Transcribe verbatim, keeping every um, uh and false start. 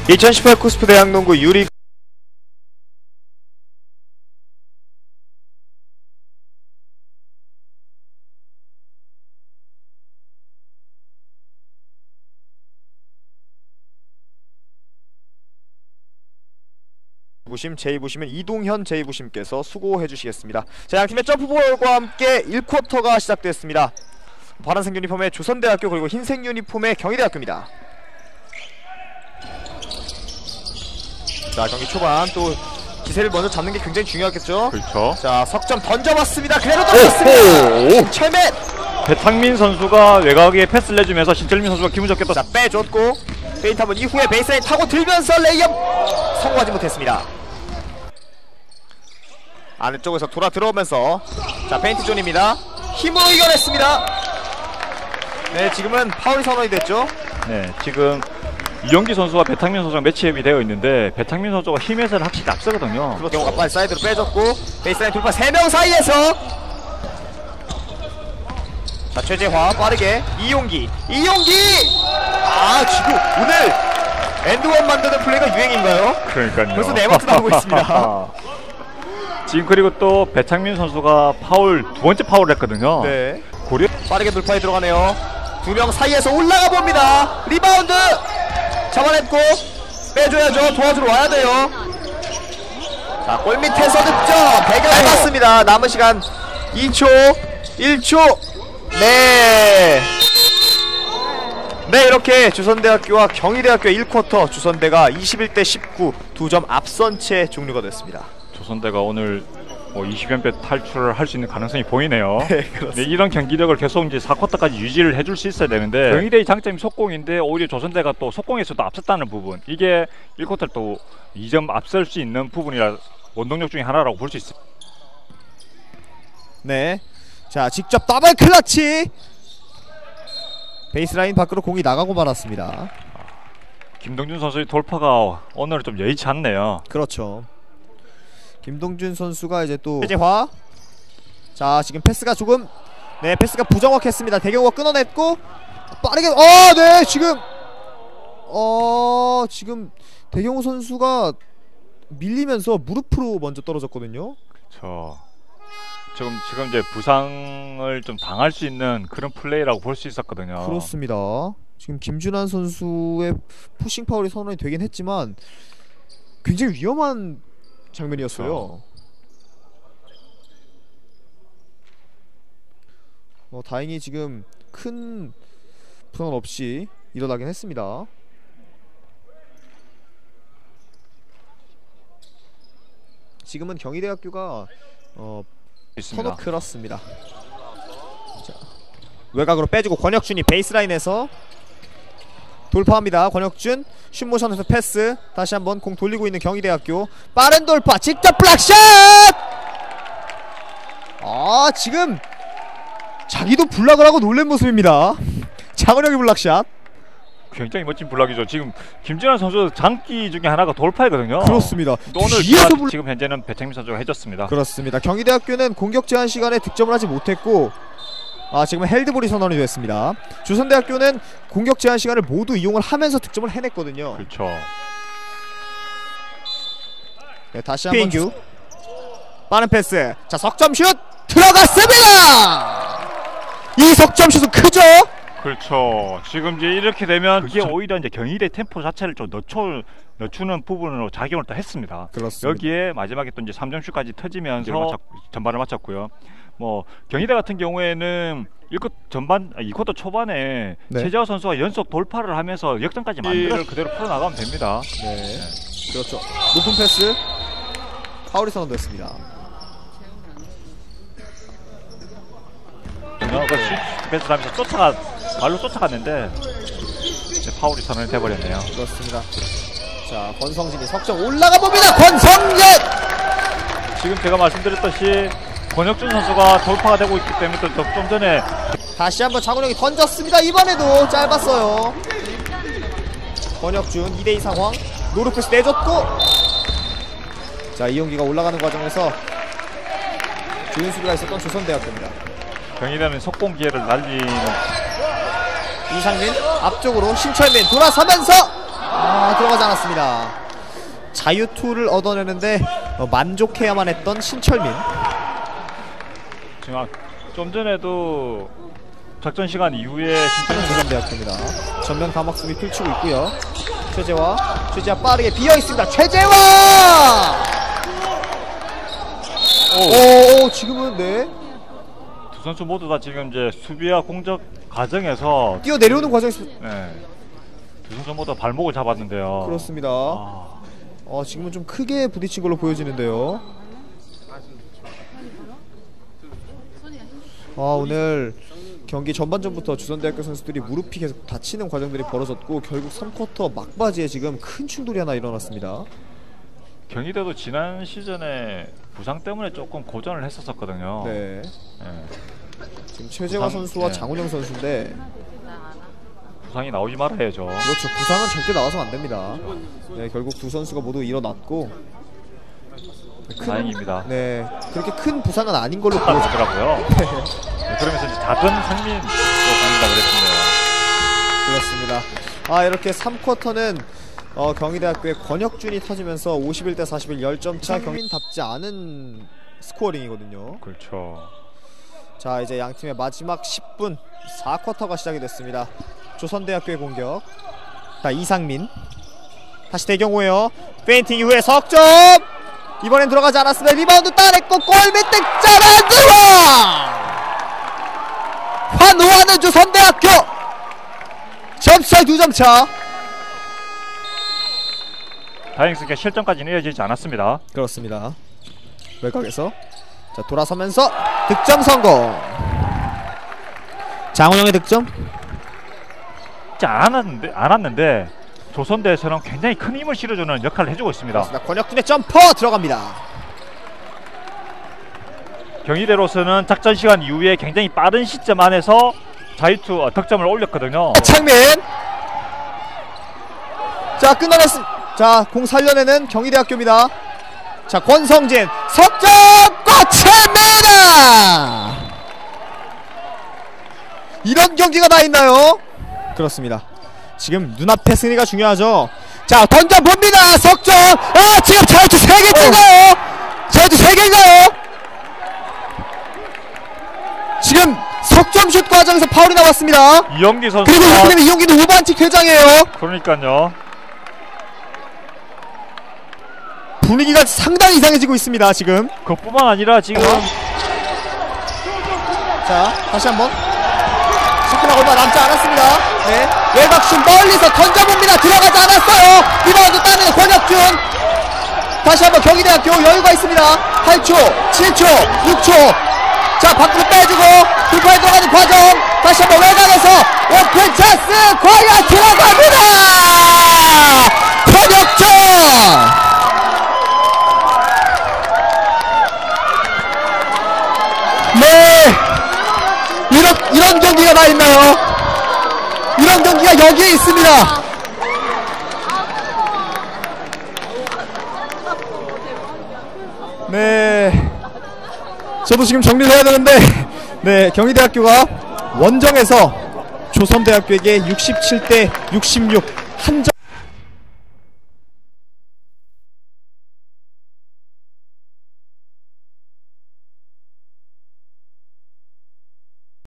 이천십팔 코스프 대학농구 유리 부심, 제이 부심은 이동현 제이 부심께서 수고해 주시겠습니다. 자, 양팀의 점프볼과 함께 일 쿼터가 시작됐습니다. 파란색 유니폼의 조선대학교 그리고 흰색 유니폼의 경희대학교입니다. 자, 경기 초반 또 기세를 먼저 잡는 게 굉장히 중요하겠죠. 그렇죠. 자, 석점 던져봤습니다. 그대로 던졌습니다. 신철맨! 배창민 선수가 외곽에 패스를 내주면서 신철민 선수가 기분 좋게 또 자, 빼줬고 페인트 한번 이후에 베이스라인 타고 들면서 레이업 성공하지 못했습니다. 아래쪽에서 돌아 들어오면서 자, 페인트 존입니다. 힘으로 이겨냈습니다. 네, 지금은 파울이 선언이 됐죠. 네, 지금 이용기 선수와 배창민 선수가 매치업이 되어 있는데 배창민 선수가 힘에서는 확실히 앞서거든요. 그렇죠. 경우가 빨리 사이드로 빼줬고 베이스라인 돌파 세 명 사이에서 자, 최재화 빠르게 이용기 이용기 아, 지금 오늘 엔드원 만드는 플레이가 유행인가요? 그러니까요. 벌써 네 번째 나오고 있습니다. 지금 그리고 또 배창민 선수가 파울 두 번째 파울을 했거든요. 네, 고려 빠르게 돌파에 들어가네요. 두 명 사이에서 올라가 봅니다. 리바운드 잡아냈고 빼줘야죠. 도와주러 와야 돼요. 자, 골 밑에서 득점 배경을 봤습니다. 남은 시간 이 초 일 초. 네, 네, 이렇게 주선대학교와 경희대학교 일 쿼터 주선대가 이십일 대 십구 두 점 앞선 채 종료가 됐습니다. 조선대가 오늘 뭐 이십 연패 탈출을 할 수 있는 가능성이 보이네요. 네, 그렇습니다. 네, 이런 경기력을 계속 이제 사 쿼터까지 유지를 해줄 수 있어야 되는데 경희대의 장점이 속공인데 오히려 조선대가 또 속공에서도 앞섰다는 부분, 이게 일 쿼터를 또 이 점 앞설 수 있는 부분이라 원동력 중에 하나라고 볼 수 있습니다. 네, 자, 직접 더블 클러치 베이스라인 밖으로 공이 나가고 말았습니다. 김동준 선수의 돌파가 오늘은 좀 여의치 않네요. 그렇죠. 김동준 선수가 이제 또 최재화. 자, 지금 패스가 조금 네 패스가 부정확했습니다. 대경호가 끊어냈고 빠르게 어 네 지금 어 지금 대경호 선수가 밀리면서 무릎으로 먼저 떨어졌거든요. 그렇죠. 지금 지금 이제 부상을 좀 당할 수 있는 그런 플레이라고 볼 수 있었거든요. 그렇습니다. 지금 김준환 선수의 푸싱 파울이 선언이 되긴 했지만 굉장히 위험한 장면이었어요. 어. 어, 다행히 지금 큰 부상 없이 일어나긴 했습니다. 지금은 경희대학교가 어, 선호 그렇습니다. 자, 외곽으로 빼주고 권혁준이 베이스라인에서 돌파합니다. 권혁준 슛모션에서 패스. 다시 한번 공 돌리고 있는 경희대학교. 빠른 돌파 직접 블락샷! 아, 지금 자기도 블락을 하고 놀란 모습입니다. 장은혁이 블락샷. 굉장히 멋진 블락이죠. 지금 김진환 선수 장기 중에 하나가 돌파이거든요. 그렇습니다. 오늘 뒤에서 블... 지금 현재는 배창민 선수가 해줬습니다. 그렇습니다. 경희대학교는 공격 제한 시간에 득점을 하지 못했고 아, 지금은 헬드볼이 선언이 됐습니다. 주선대학교는 공격 제한 시간을 모두 이용을 하면서 득점을 해냈거든요. 그렇죠. 네, 다시 한번 주... 빠른 패스. 자, 석점슛 들어갔습니다. 이 석점슛은 크죠? 그렇죠. 지금 이제 이렇게 되면 그게 그렇죠. 오히려 이제 경희대 템포 자체를 좀 늦춰 늦추는 부분으로 작용을 또 했습니다. 그렇습니다. 여기에 마지막에 또 이제 삼 점슛까지 터지면서 맞췄, 전반을 마쳤고요. 뭐 경희대 같은 경우에는 일 쿼터 전반 이 쿼터 초반에 네. 최재화 선수가 연속 돌파를 하면서 역전까지 만들어 그대로 풀어 나가면 됩니다. 네. 네. 그렇죠. 높은 패스. 파울이 선언됐습니다. 그 패스를 하면서 쫓아가 발로 쫓아갔는데 파울이 선언이 돼버렸네요. 그렇습니다. 자, 권성진이 석점 올라가 봅니다. 권성진! 지금 제가 말씀드렸듯이 권혁준 선수가 돌파가 되고 있기 때문에 또 좀 전에 다시 한번 장훈영이 던졌습니다. 이번에도 짧았어요. 권혁준 이 대 이 상황. 노루패스 내줬고 자, 이용기가 올라가는 과정에서 좋은 수비가 있었던 조선대학교입니다. 경희대는 속공 기회를 날리는 이상민 앞쪽으로 신철민 돌아서면서 아, 들어가지 않았습니다. 자유투를 얻어내는데 어, 만족해야만 했던 신철민. 지금 좀 전에도 작전 시간 이후에 신철민 대학교입니다. 전면 감막 수비 펼치고 있고요. 최재화, 최재화 빠르게 비어 있습니다. 최재화! 오, 오, 지금은 네. 두 선수 모두 다 지금 이제 수비와 공격 과정에서 뛰어 내려오는 과정에서 네. 두 선수 모두 발목을 잡았는데요. 그렇습니다. 아. 어, 지금은 좀 크게 부딪힌 걸로 보여지는데요. 아, 오늘 경기 전반전부터 주선대학교 선수들이 무릎이 계속 다치는 과정들이 벌어졌고 결국 삼 쿼터 막바지에 지금 큰 충돌이 하나 일어났습니다. 경희대도 지난 시즌에 부상 때문에 조금 고전을 했었었거든요. 네. 네. 지금 최재화 부상, 선수와 네. 장훈영 선수인데 부상이 나오지 말아야죠. 그렇죠. 부상은 절대 나와서는 안 됩니다. 네, 결국 두 선수가 모두 일어났고 큰, 다행입니다. 네, 그렇게 큰 부상은 아닌 걸로 보여지더라고요. 네. 네, 그러면서 이제 작은 상민도 다닌다 그랬습니다. 그렇습니다. 아, 이렇게 삼 쿼터는 어, 경희대학교의 권혁준이 터지면서 오십일 대 사십일 십 점 차. 경민답지 않은 스코어링이거든요. 그렇죠. 자, 이제 양팀의 마지막 십 분 사 쿼터가 시작이 됐습니다. 조선대학교의 공격. 자, 이상민 다시 대경호예요. 페인팅 이후에 석점! 이번엔 들어가지 않았습니다. 리바운드 따냈고 골밑 득점 안 들어와! 환호하는 조선대학교! 점수차이 두 점 차. 다행스럽게 실점까지는 이어지지 않았습니다. 그렇습니다. 외곽에서 자, 돌아서면서 득점 성공. 장훈영의 득점. 안 왔는데, 안 왔는데 조선대에서는 굉장히 큰 힘을 실어주는 역할을 해주고 있습니다. 그렇습니다. 권혁준의 점퍼 들어갑니다. 경희대로서는 작전 시간 이후에 굉장히 빠른 시점 안에서 자유투 어, 득점을 올렸거든요. 창민. 자, 끊어냈습니다. 자, 공 살려내는 경희대학교입니다. 자, 권성진 석점 꽂힙니다. 이런 경기가 다 있나요? 그렇습니다. 지금 눈앞의 승리가 중요하죠. 자, 던져봅니다. 석점. 아, 지금 자유투 세 개인가요? 자유투 세 개인가요? 지금 석점슛 과정에서 파울이 나왔습니다. 이영기 선수. 그리고 이번에 이영기는 우반칙 퇴장이에요. 그러니까요. 분위기가 상당히 이상해지고 있습니다. 지금 그뿐만 아니라 지금 어? 자, 다시 한번 십 분 얼마 남지 않았습니다. 네, 외곽슛 멀리서 던져봅니다. 들어가지 않았어요. 리바운드 따내는 권혁준. 다시 한번 경희대학교 여유가 있습니다. 팔 초, 칠 초, 육 초. 자, 밖으로 빼주고 돌파에 들어가는 과정. 다시 한번 외곽에서 오픈 찬스. 과연 들어갑니다. 권혁준. 네, 이런 이런 경기가 다 있나요? 이런 경기가 여기에 있습니다. 네, 저도 지금 정리를 해야 되는데, 네, 경희대학교가 원정에서 조선대학교에게 육십칠 대 육십육 한 점